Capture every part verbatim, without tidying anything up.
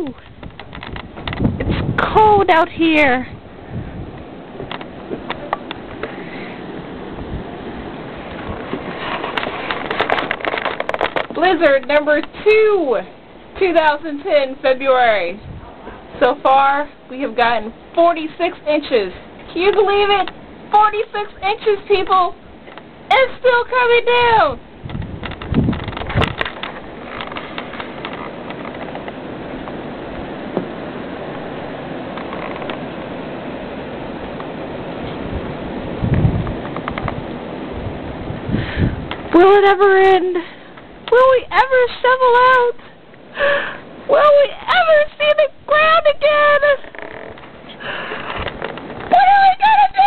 Woo! It's cold out here. Blizzard number two, two thousand ten, February. So far, we have gotten forty-six inches. Can you believe it? forty-six inches, people! It's still coming down! Will it ever end? Will we ever shovel out? Will we ever see the ground again? What are we gonna do?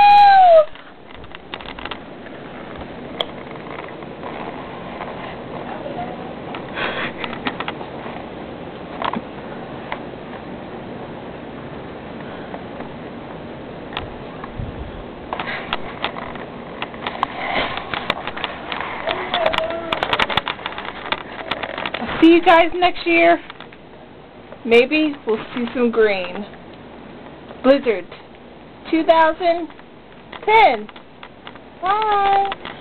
See you guys next year. Maybe we'll see some green. Blizzard two thousand ten. Bye.